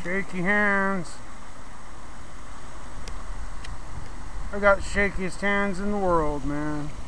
Shaky hands. I got shakiest hands in the world, man.